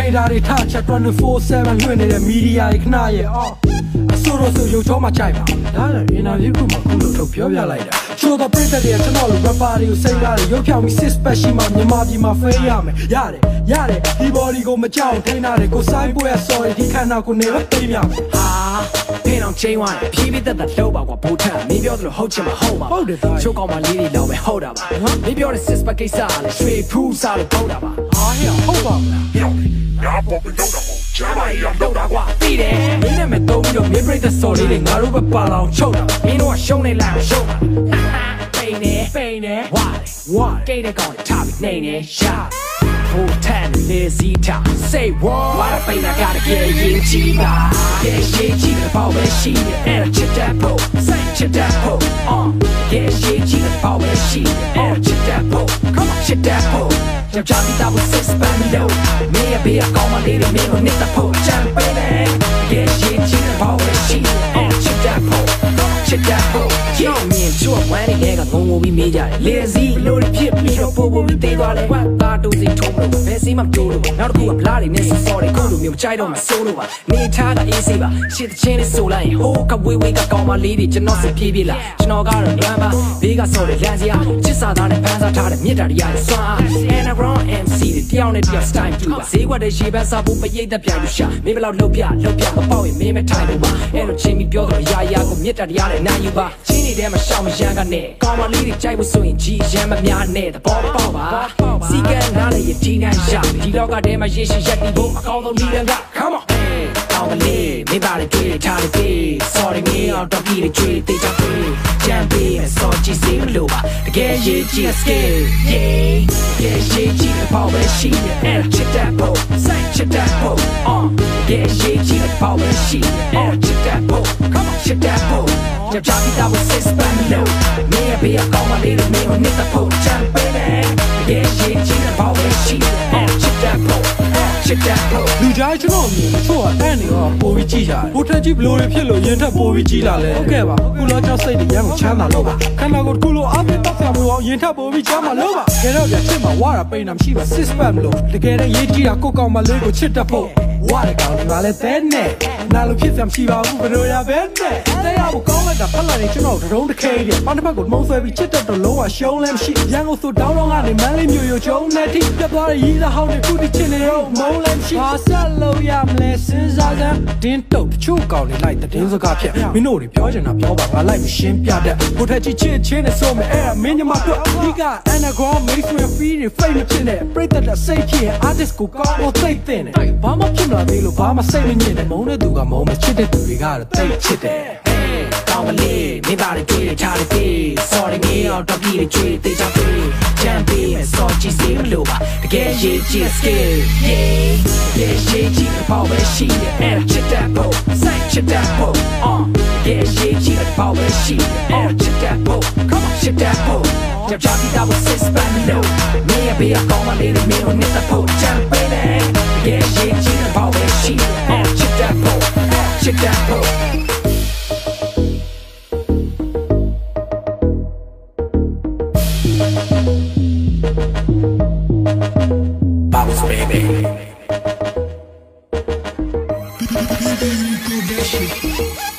နေတာတွေထားချက်24/7လွှင့်နေတဲ့မီဒီယာတွေခဏရဲ့အဆိုတော့ဆိုရုပ်ချောမှကြိုက်ပါဒါလည်းအင်တာဗျူးခုမှခုလို့ထုတ်ပြောပြလိုက်တာချိုးတော့ပြည့်တဲ့ကျွန်တော်လို rapper တွေကိုစိတ်လာတယ်ရုပ်ဖြောင်းပြီး six pack ရှိမှမြန်မာပြည်မှာ fail ရမယ်ရတယ်ဒီ body ကိုမကြောက်ထိန်းထားတယ်ကိုဆိုင်ပွဲ sorry ဒီခန္ဓာကိုနေပဲပြေးမြမယ်ဟာဖင်းအောင်ချင်းဝါတယ်ဖြည်းဖြည်းသက်သက်လှုပ်ပါကွာဘိုးထန်မင်းပြောသလိုဟုတ်ချင်မဟုတ်ပါဟုတ်တယ်သားချိုးကောင်းမလေးတွေလောက်ပဲဟုတ်တာပါမင်းပြောတဲ့ six pack ကိစ္စကလည်းရွှေဖူးစားလို့ပေါ့တာပါဟာဟဲ့ဟုတ်ပါမလားညာပေါ်ပြီးတော့ကျမ်းမာရေးတော့တာကွာသိတယ်မင်းနဲ့မတုံးပြီးတော့မင်းပြိတ္တစော်လေးတွေငါတို့ပဲပါလောင်ချုပ်တာမင်းတို့ကရှုံးနေလားရှုံးပါပိန်နေဝါကိတ်တဲ့ကောင်ထားပြီးနေနေရှာဖို့ထန်လေစီတာ say what ဝါပိန်တာကတကယ်ရင်ကြီးပါရဲ့ရေးကြီးတဲ့ပေါ့ပဲရှိတယ်အဲ့ဒါချစ်တဲ့ဖို့စိတ်ချစ်တဲ့ဖို့ရဲ့ရေးကြီးတဲ့ပေါ့ပဲရှိတယ်အဲ့ဒါချစ်တဲ့ဖို့ come on ချစ်တဲ့ဖို့ယောက်ျားမိသားစု six pack လို့မင်းရဲ့ဘေးကကောင်းမလေးတွေမင်းကိုနှစ်သက်ဖို့ချမ်းပေးတယ်ရဲ့ရေးကြီးတဲ့ပေါ့ပဲရှိတယ်အဲ့ဒါချစ်တဲ့ဖို့ချစ်တဲ့ဖို့ယောက်မြင်ချိုးဝမ်းနေတဲ့ကငုံငုံပြီးမေးကြတယ်လေစီလို့ဖြစ်ပြီးတော့ပို့ပြီးသေးသွားတယ်ဝတ်သားတူစီထုံးလို့ဘယ်စီမှမကြိုးလို့နောက်တစ်ခုကဗလားတွေနဲ့စော်တွေကိုလိုမျိုးမကြိုက်တော့မှစိုးလို့ပါနေထားကအေးစေးပါရှစ်ချင်းနဲ့ဆိုလိုက်ရင်ဟိုးကဝေးကကောင်းမလေးတွေကျွန်တော်စပြေးပြေးလာကျွန်တော်ကတော့လွမ်းပါဘေးကစော်တွေလမ်းစရာချစ်စာသားနဲ့ဖန်ဆားထားတဲ့မြစ်တာတွေရစွမ်း Anagram MC တွေတယောက်နဲ့တယောက် style တူပါဈေးကွက်တဲ့ရေပန်းစားဖို့ပရိတ်သက်ပြလို့ရှာမင်းဘလောက်လှုပ်ပြမပေါက်ရင်မင်းမထိုင်ဘူးပါအဲ့လိုချင်းပြီးပြောတော့ရာကိုမြစ်တာတရားနဲ့နိုင်ယူပါချင်းနေတဲ့မှာရှောင်းမရန်ကနဲ့ကောင်းမလေးတွေကြိုက်ဖို့ဆိုရင်ကြီးရမ်းမများနဲ့သဘောပေါက်ပါစီကံနားလေဒီနိုင်ရဒီလောကထဲမှာရေရှိရက်တီဖို့အကောင်းဆုံးနည်းလမ်းက come on ကောင်းကလေးမိဘတွေတွေ့ထားတယ် sorry မင်းတော့ပြီးတွေတွေ့သေးချာတွေ့ကြံပေးမယ်စောကြည့်စေမလို့ပါတကယ်ရေးကြည့် skill yeah ရေးကြည့်တဲ့ပေါ့ပဲရှိတယ်အဲ့ချစ်တဲ့ဖို့စိတ်ချစ်တဲ့ဖို့ရေးကြည့်တဲ့ပေါ့ပဲရှိတယ်အဲ့ချစ်တဲ့ဖို့ come on ချစ်တဲ့ဖို့ယောက်ျားမိသားစု six pack လို့မင်းရဲ့ဘေးကကောင်းမလေးတွေမင်းကိုနှစ်သက်ဖို့ချမ်းပေးတယ်ရေးကြည့်တဲ့ပေါ့ပဲရှိတယ်အဲ့ချစ်တဲ့ဖို့လူကြားကျွန်တော်မြင်ချို့ကအဲ့နေတော့ပိုပြီးကြည့်ကြတယ်ဘိုးထက်ကြီးဘလို့တွေဖြစ်လို့ရင်ထက်ပိုပြီးကြည့်လာလဲဟုတ်ကဲ့ပါခုလောကြောက်စိတ်တွေရမ်းကိုချမ်းသာလို့ပါခန္ဓာကိုယ်ခုလိုအပြည့်တောက်ဆံမလို့အောင်ရင်ထက်ပိုပြီးချမ်းသာလို့ပါတကယ်တော့ပြချစ်မှာဝါတာပိန်တာမရှိပါ six pack မလို့တကယ်တည်းရေးကြည့်တာကိုကောင်မလေးကိုချစ်တတ်ဖို့ဝါတဲ့ကောင်ဒီမှာလဲတဲ့နဲ့နာလို့ဖြစ်စရာမရှိပါဘူးဘယ်လိုရပဲနဲ့တရားကိုကောင်းလိုက်တာဖက်လာနေကျွန်တော်တုံးတစ်ခဲတယ်ပန်းတစ်ဖက်ကိုမုံဆွဲပြီးချစ်တတ်တော့လုံးဝရှုံးလဲမရှိရန်ကိုဆိုတောင်းတော့ကနေမန်းလေးမျိုးရိုကျုံနဲ့ထိပြတ်သွားတဲ့ရေးသားဟောင်းတွေခုတိချစ်နေတော့မုံလဲမရှိဘာဆက်လို့ရမလဲစဉ်းစားစမ်းတင်းတုတ်တချို့ကောင်တွေလိုက်တဲ့စကားဖြတ်မင်းတို့တွေပြောချင်တာပြောပါငါလိုက်မရှင်းပြတတ်ဘို့ထက်ကြီးချစ်ချင်းနဲ့ဆိုမယ်အဲ့ဒါမင်းညမတို့ဒီက Anagram မိတ်ဆွေ free တွေ fake မဖြစ်နဲ့ပြိတ္တတဲ့စိတ်ဖြစ် artist ကိုကောင်းဖို့သိတဲ့နဲ့ဘာမှဖြစ်လာသေးလို့ဘာမှစိတ်မညစ်နဲ့မုန်းတဲ့သူကမုန်းမချစ်တဲ့သူတွေကတော့သိချစ်တယ်ကောင်းမလေးမိဘတွေတွေ့ထားတယ် sorry မင်းတော့ပြီးတွေတွေ့သေးချာတွေ့ချမ်းပေးမယ်စောကြည့်စေမလို့ပါတကယ်ရေးကြည့် skill yeah ရေးကြည့်ပေါ့ပဲရှိတယ်အဲ့ချစ်တဲ့ဖို့စိတ်ချစ်တဲ့ဖို့ရေးကြည့်ပေါ့ပဲရှိတယ်အဲ့ချစ်တဲ့ဖို့ come on ချစ်တဲ့ဖို့ယောက်ျားမိသားစု six pack လို့မင်းရဲ့ဘေးကကောင်းမလေးတွေမင်းကိုနှစ်သက်ဖို့ချမ်းပေးတယ်ရေးကြည့်ပေါ့ပဲရှိတယ်အဲ့ချစ်တဲ့ဖို့ချစ်တဲ့ဖို့Bounce baby